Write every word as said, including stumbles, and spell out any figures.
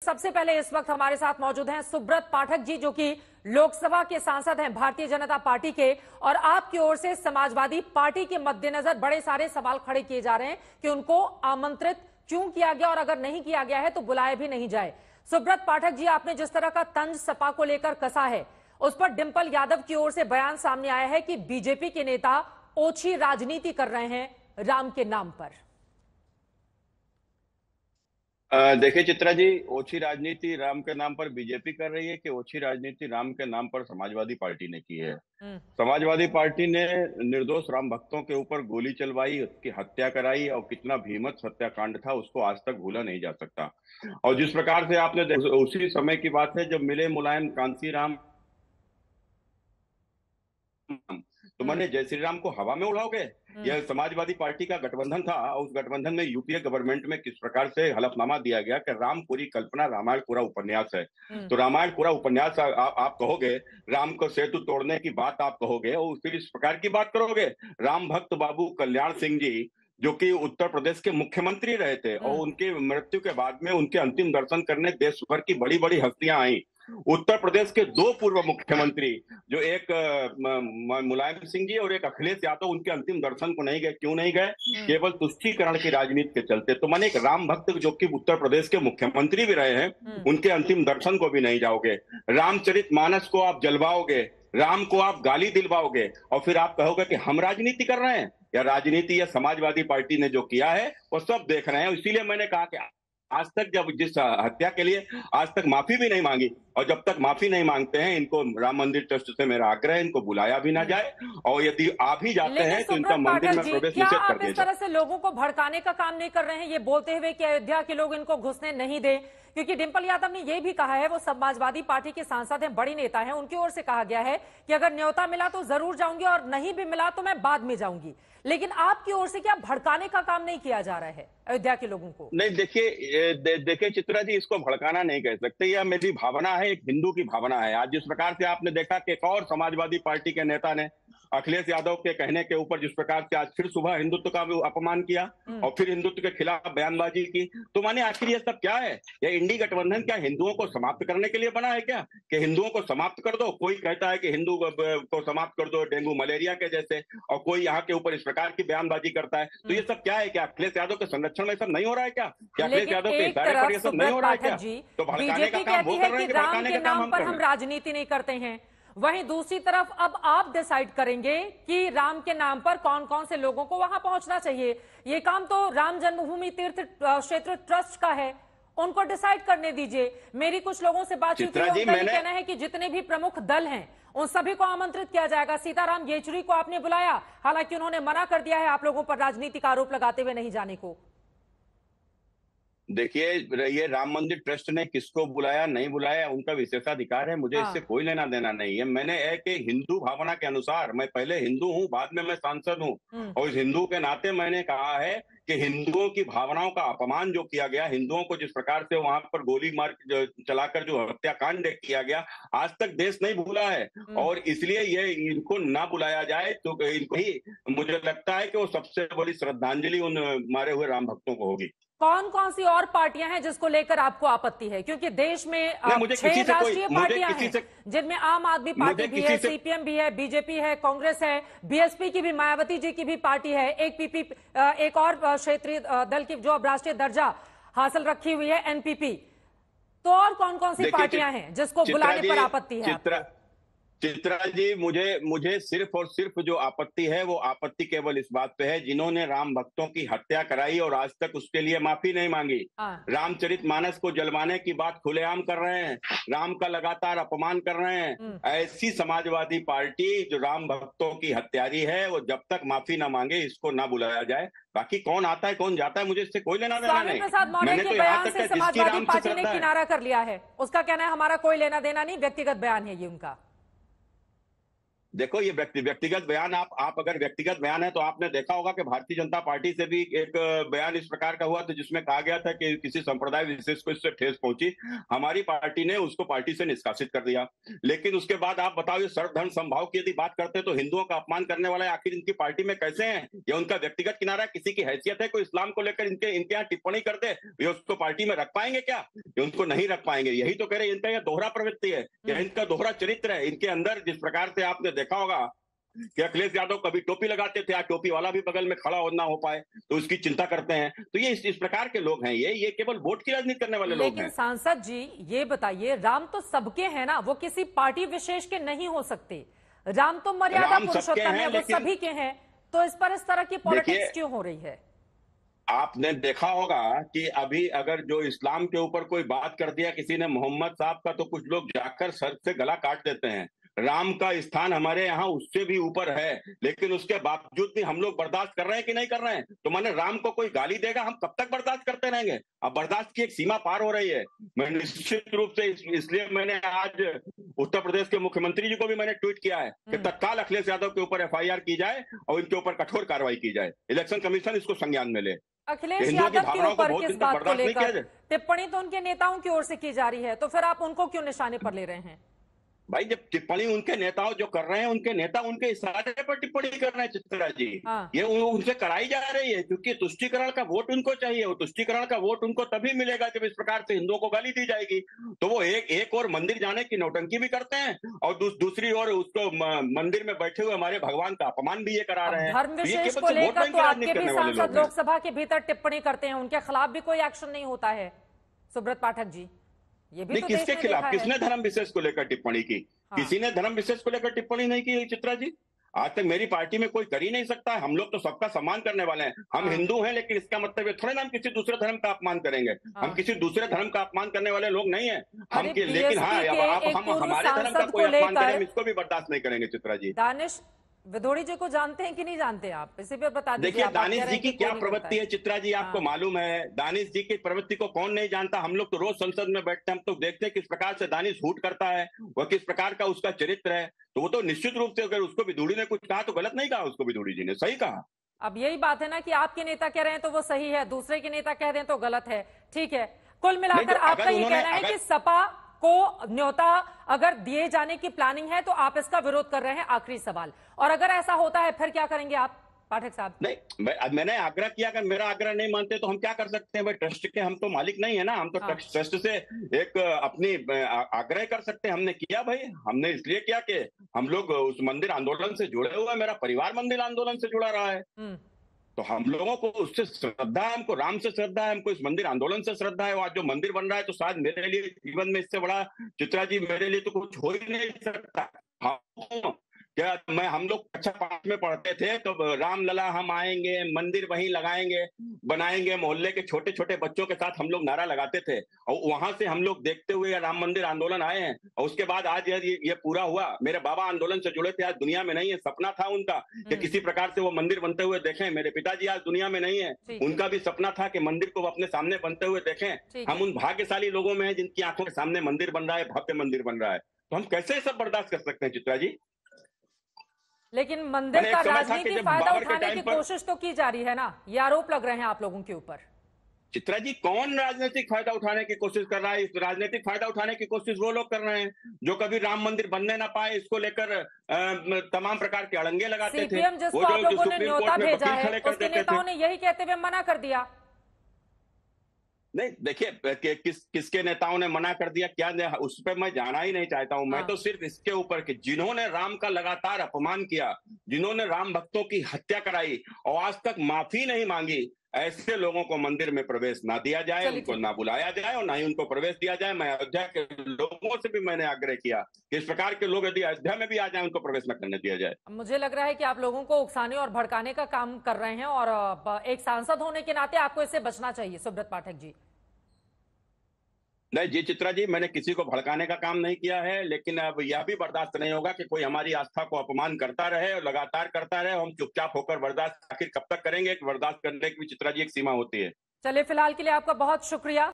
सबसे पहले इस वक्त हमारे साथ मौजूद हैं सुब्रत पाठक जी, जो कि लोकसभा के सांसद हैं भारतीय जनता पार्टी के, और आपकी ओर से समाजवादी पार्टी के मद्देनजर बड़े सारे सवाल खड़े किए जा रहे हैं कि उनको आमंत्रित क्यों किया गया और अगर नहीं किया गया है तो बुलाया भी नहीं जाए। सुब्रत पाठक जी, आपने जिस तरह का तंज सपा को लेकर कसा है, उस पर डिंपल यादव की ओर से बयान सामने आया है कि बीजेपी के नेता ओछी राजनीति कर रहे हैं राम के नाम पर। देखिए चित्रा जी, ओछी राजनीति राम के नाम पर बीजेपी कर रही है कि ओछी राजनीति राम के नाम पर समाजवादी पार्टी ने की है? समाजवादी पार्टी ने निर्दोष राम भक्तों के ऊपर गोली चलवाई, उसकी हत्या कराई, और कितना भीमत हत्याकांड था उसको आज तक भूला नहीं जा सकता। और जिस प्रकार से आपने उसी समय की बात है जब मिले मुलायम कांसी राम, तो मैंने जय श्री राम को हवा में उड़ाओगे? यह समाजवादी पार्टी का गठबंधन था, उस गठबंधन में यूपीए गवर्नमेंट में किस प्रकार से हलफनामा दिया गया कि राम पूरी कल्पना, रामायण पूरा उपन्यास है। तो रामायण पूरा उपन्यास आ, आ, आप कहोगे, राम को सेतु तोड़ने की बात आप कहोगे और फिर इस प्रकार की बात करोगे। राम भक्त बाबू कल्याण सिंह जी, जो कि उत्तर प्रदेश के मुख्यमंत्री रहे थे, और उनकी मृत्यु के बाद में उनके अंतिम दर्शन करने देश भर की बड़ी बड़ी हस्तियां आई। उत्तर प्रदेश के दो पूर्व मुख्यमंत्री, जो एक मुलायम सिंह जी और एक अखिलेश यादव, उनके अंतिम दर्शन को नहीं गए। क्यों नहीं गए? केवल तुष्टीकरण की राजनीति के चलते। तो मैंने एक राम भक्त जो कि उत्तर प्रदेश के मुख्यमंत्री भी रहे हैं, उनके अंतिम दर्शन को भी नहीं जाओगे। रामचरितमानस को आप जलवाओगे, राम को आप गाली दिलवाओगे, और फिर आप कहोगे कि हम राजनीति कर रहे हैं। या राजनीति या समाजवादी पार्टी ने जो किया है वो सब देख रहे हैं। इसीलिए मैंने कहा कि आज तक जब जिस हत्या के लिए आज तक माफी भी नहीं मांगी, और जब तक माफी नहीं मांगते हैं, इनको राम मंदिर ट्रस्ट से मेरा आग्रह है, इनको बुलाया भी ना जाए, और यदि आ भी जाते हैं तो इनका मंदिर में प्रवेश निषेध कर दिया जाए। इस तरह से लोगों को भड़काने का काम नहीं कर रहे हैं ये बोलते हुए कि अयोध्या के लोग इनको घुसने नहीं दे? क्योंकि डिंपल यादव ने यह भी कहा है, वो समाजवादी पार्टी के सांसद हैं, बड़ी नेता हैं, उनकी ओर से कहा गया है कि अगर न्योता मिला तो जरूर जाऊंगी और नहीं भी मिला तो मैं बाद में जाऊंगी। लेकिन आपकी ओर से क्या भड़काने का काम नहीं किया जा रहा है अयोध्या के लोगों को? नहीं, देखिए दे, देखिए चित्रा जी, इसको भड़काना नहीं कह सकते। यह मेरी भावना है, एक हिंदू की भावना है। आज जिस प्रकार से आपने देखा कि एक और समाजवादी पार्टी के नेता ने अखिलेश यादव के कहने के ऊपर जिस प्रकार से आज फिर सुबह हिंदुत्व का अपमान किया और फिर हिंदुत्व के खिलाफ बयानबाजी की, तो माने आखिर ये सब क्या है? ये इंडी गठबंधन क्या हिंदुओं को समाप्त करने के लिए बना है क्या, कि हिंदुओं को समाप्त कर दो? कोई कहता है कि हिंदू को समाप्त कर दो डेंगू मलेरिया के जैसे, और कोई यहाँ के ऊपर इस प्रकार की बयानबाजी करता है। तो ये सब क्या है? क्या अखिलेश यादव के संरक्षण में सब नहीं हो रहा है क्या? क्या अखिलेश यादव के इशारे पर ये सब नहीं हो रहा है क्या? तो भड़काने का काम वो कर रहे हैं, भड़काने का काम हम कर रहे हैं। हम राजनीति नहीं करते हैं, वहीं दूसरी तरफ अब आप डिसाइड करेंगे कि राम के नाम पर कौन कौन से लोगों को वहां पहुंचना चाहिए। ये काम तो राम जन्मभूमि तीर्थ क्षेत्र ट्रस्ट का है, उनको डिसाइड करने दीजिए। मेरी कुछ लोगों से बातचीत हुई, उनका ये कहना है कि जितने भी प्रमुख दल हैं उन सभी को आमंत्रित किया जाएगा। सीताराम येचुरी को आपने बुलाया, हालांकि उन्होंने मना कर दिया है आप लोगों पर राजनीतिक आरोप लगाते हुए नहीं जाने को। देखिए, ये राम मंदिर ट्रस्ट ने किसको बुलाया नहीं बुलाया उनका विशेषाधिकार है, मुझे हाँ। इससे कोई लेना देना नहीं है। मैंने एक हिंदू भावना के अनुसार, मैं पहले हिंदू हूँ, बाद में मैं सांसद हूँ, और इस हिंदू के नाते मैंने कहा है कि हिंदुओं की भावनाओं का अपमान जो किया गया, हिंदुओं को जिस प्रकार से वहां पर गोली मार चलाकर जो हत्याकांड किया गया, आज तक देश नहीं भूला है। और इसलिए ये इनको ना बुलाया जाए तो इनको ही मुझे लगता है कि वो सबसे बड़ी श्रद्धांजलि उन मारे हुए राम भक्तों को होगी। कौन कौन सी और पार्टियां हैं जिसको लेकर आपको आपत्ति है? क्योंकि देश में छह राष्ट्रीय पार्टियां हैं जिनमें आम आदमी पार्टी भी है, सीपीएम भी है, बीजेपी है, कांग्रेस है, बीएसपी की भी, मायावती जी की भी पार्टी है, एक पीपी एक और क्षेत्रीय दल की जो अब राष्ट्रीय दर्जा हासिल रखी हुई है, एनपीपी। तो और कौन कौन सी पार्टियां हैं जिसको बुलाने पर आपत्ति है? चित्रा जी, मुझे मुझे सिर्फ और सिर्फ जो आपत्ति है वो आपत्ति केवल इस बात पे है, जिन्होंने राम भक्तों की हत्या कराई और आज तक उसके लिए माफी नहीं मांगी। रामचरितमानस को जलवाने की बात खुलेआम कर रहे हैं, राम का लगातार अपमान कर रहे हैं। ऐसी समाजवादी पार्टी जो राम भक्तों की हत्यारी है, वो जब तक माफी ना मांगे इसको ना बुलाया जाए। बाकी कौन आता है कौन जाता है मुझे इससे कोई लेना देना नहीं। मैंने तो यहाँ तक है समाजवादी पार्टी ने किनारा कर लिया है, उसका कहना है हमारा कोई लेना देना नहीं, व्यक्तिगत बयान है ये उनका। देखो ये व्यक्ति व्यक्तिगत बयान आप आप अगर व्यक्तिगत बयान है तो आपने देखा होगा कि भारतीय जनता पार्टी से भी एक बयान इस प्रकार का हुआ था जिसमें कहा गया था कि किसी संप्रदाय विशेष को इससे ठेस पहुंची, हमारी पार्टी ने उसको पार्टी से निष्कासित कर दिया। लेकिन उसके बाद आप बताओ ये सर्वधर्म समभाव की यदि बात करते हैं तो हिंदुओं का अपमान करने वाला आखिर इनकी पार्टी में कैसे हैं? ये उनका व्यक्तिगत किनारा है, किसी की हैसियत है कोई इस्लाम को लेकर इनके इनके यहाँ टिप्पणी कर दे, ये उसको पार्टी में रख पाएंगे क्या? ये उनको नहीं रख पाएंगे। यही तो कह रहे इनका यह दोहरा प्रवृत्ति है, इनका दोहरा चरित्र है। इनके अंदर जिस प्रकार से आपने देखा होगा कि अखिलेश यादव कभी टोपी लगाते थे, आज टोपी वाला भी बगल में खड़ा हो ना हो पाए तो उसकी चिंता करते हैं। तो ये इस, इस प्रकार के लोग हैं, ये ये केवल वोट की राजनीति करने वाले लोग हैं। लेकिन सांसद जी ये बताइए, राम तो सबके हैं ना, वो किसी पार्टी विशेष के नहीं हो सकते। राम तो मर्यादा पुरुषोत्तम है, वो सभी के हैं। तो इस पर इस तरह की पॉलिटिक्स क्यों हो रही है? आपने देखा होगा कि अभी अगर जो इस्लाम के ऊपर कोई बात कर दिया किसी ने मोहम्मद साहब का, तो कुछ लोग जाकर सर से गला काट देते हैं। राम का स्थान हमारे यहाँ उससे भी ऊपर है, लेकिन उसके बावजूद भी हम लोग बर्दाश्त कर रहे हैं कि नहीं कर रहे हैं? तो मैंने राम को कोई गाली देगा, हम कब तक बर्दाश्त करते रहेंगे? अब बर्दाश्त की एक सीमा पार हो रही है। मैं निश्चित रूप से इस, इसलिए मैंने आज उत्तर प्रदेश के मुख्यमंत्री जी को भी मैंने ट्वीट किया है कि तत्काल अखिलेश यादव के ऊपर एफ आई आर की जाए और इनके ऊपर कठोर कार्रवाई की जाए, इलेक्शन कमीशन इसको संज्ञान में ले। अखिलेश यादव के ऊपर किस बात को लेकर टिप्पणी तो उनके नेताओं की ओर से की जा रही है, तो फिर आप उनको क्यों निशाने पर ले रहे हैं? भाई जब टिप्पणी उनके नेताओं जो कर रहे हैं, उनके नेता उनके इशारे पर टिप्पणी कर रहे हैं चित्रा जी। हाँ। ये उनसे कराई जा रही है क्योंकि तुष्टीकरण का वोट उनको चाहिए। वो तुष्टीकरण का वोट उनको तभी मिलेगा जब इस प्रकार से हिंदुओं को गाली दी जाएगी। तो वो एक एक और मंदिर जाने की नौटंकी भी करते हैं और दू, दूसरी ओर उसको मंदिर में बैठे हुए हमारे भगवान का अपमान भी ये करा रहे हैं। धर्म विशेष को लेकर तो आपके भी सांसद लोकसभा के भीतर टिप्पणी करते हैं, उनके खिलाफ भी कोई एक्शन नहीं होता है सुब्रत पाठक जी। ये भी तो किसके खिलाफ? किसने धर्म विशेष को लेकर टिप्पणी की? हाँ। किसी ने धर्म विशेष को लेकर टिप्पणी नहीं की चित्रा जी। आज तक मेरी पार्टी में कोई कर ही नहीं सकता है। हम लोग तो सबका सम्मान करने वाले हैं। हम हाँ। हिंदू हैं, लेकिन इसका मतलब ये थोड़े ना हम किसी दूसरे धर्म का अपमान करेंगे। हाँ। हम किसी दूसरे धर्म का अपमान करने वाले लोग नहीं है हम। लेकिन हाँ, अब आप हम हमारे धर्म का कोई अपमान करें, हम इसको भी बर्दाश्त नहीं करेंगे चित्रा जी। दानिश विदोड़ी जी को जानते हैं कि नहीं जानते आप? इसी पे बता दीजिए। देखिए दानिश जी की क्या प्रवृत्ति है चित्रा जी, आपको मालूम है। दानिश जी की प्रवृत्ति को कौन नहीं जानता? हम लोग तो रोज संसद में बैठते हैं, हम तो देखते हैं किस प्रकार से दानिश हूट करता है, वह किस प्रकार का उसका चरित्र है। तो वो तो निश्चित रूप से अगर उसको विदोड़ी ने कुछ कहा तो गलत नहीं कहा, उसको विदोड़ी जी ने सही कहा। अब यही बात है ना कि आपके नेता कह रहे हैं तो वो सही है, दूसरे के नेता कह रहे हैं तो गलत है। ठीक है, कुल मिलाकर आपका ये कहना है कि सपा को न्योता अगर दिए जाने की प्लानिंग है तो आप इसका विरोध कर रहे हैं। आखिरी सवाल, और अगर ऐसा होता है फिर क्या करेंगे आप पाठक साहब? नहीं, मैं, मैंने आग्रह किया, अगर मेरा आग्रह नहीं मानते तो हम क्या कर सकते हैं? भाई ट्रस्ट के हम तो मालिक नहीं है ना, हम तो हाँ। ट्रस्ट से एक अपनी आग्रह कर सकते हैं। हमने किया भाई, हमने इसलिए किया कि हम लोग उस मंदिर आंदोलन से जुड़े हुए हैं, मेरा परिवार मंदिर आंदोलन से जुड़ा रहा है। तो हम लोगों को उससे श्रद्धा है, हमको राम से श्रद्धा है, हमको इस मंदिर आंदोलन से श्रद्धा है। आज जो मंदिर बन रहा है तो शायद मेरे लिए जीवन में इससे बड़ा चित्रा जी मेरे लिए तो कुछ हो ही नहीं सकता। हाँ, क्या मैं हम लोग कक्षा पांच में पढ़ते थे तो राम लला हम आएंगे, मंदिर वहीं लगाएंगे, बनाएंगे, मोहल्ले के छोटे छोटे बच्चों के साथ हम लोग नारा लगाते थे और वहां से हम लोग देखते हुए राम मंदिर आंदोलन आए हैं। और उसके बाद आज ये, ये पूरा हुआ। मेरे बाबा आंदोलन से जुड़े थे, आज दुनिया में नहीं है। सपना था उनका कि किसी प्रकार से वो मंदिर बनते हुए देखें। मेरे पिताजी आज दुनिया में नहीं है, उनका भी सपना था कि मंदिर को वो अपने सामने बनते हुए देखें। हम उन भाग्यशाली लोगों में हैं जिनकी आंखों के सामने मंदिर बन रहा है, भव्य मंदिर बन रहा है। तो हम कैसे सब बर्दाश्त कर सकते हैं चित्रा जी? लेकिन मंदिर का राजनीतिक फायदा उठाने की कोशिश तो की जा रही है ना, ये आरोप लग रहे हैं आप लोगों के ऊपर। चित्रा जी कौन राजनीतिक फायदा उठाने की कोशिश कर रहा है? इस राजनीतिक फायदा उठाने की कोशिश वो लोग कर रहे हैं जो कभी राम मंदिर बनने ना पाए, इसको लेकर तमाम प्रकार के अड़ंगे लगाते थे। सीपीएम जिसको आप लोगों ने न्योता भेजा है, उसके नेताओं ने यही कहते हुए मना कर दिया। नहीं देखिए कि, किस किसके नेताओं ने मना कर दिया, क्या उस पर मैं जाना ही नहीं चाहता हूं। मैं तो सिर्फ इसके ऊपर कि जिन्होंने राम का लगातार अपमान किया, जिन्होंने राम भक्तों की हत्या कराई और आज तक माफी नहीं मांगी, ऐसे लोगों को मंदिर में प्रवेश ना दिया जाए, उनको ना बुलाया जाए और ना ही उनको प्रवेश दिया जाए। मैं अयोध्या के लोगों से भी मैंने आग्रह किया कि इस प्रकार के लोग यदि अयोध्या में भी आ जाए उनको प्रवेश न करने दिया जाए। मुझे लग रहा है कि आप लोगों को उकसाने और भड़काने का काम कर रहे हैं और एक सांसद होने के नाते आपको इससे बचना चाहिए सुब्रत पाठक जी। नहीं जी चित्रा जी, मैंने किसी को भड़काने का काम नहीं किया है, लेकिन अब यह भी बर्दाश्त नहीं होगा कि कोई हमारी आस्था को अपमान करता रहे और लगातार करता रहे। हम चुपचाप होकर बर्दाश्त आखिर कब तक करेंगे? बर्दाश्त करने की भी चित्रा जी एक सीमा होती है। चलिए, फिलहाल के लिए आपका बहुत शुक्रिया।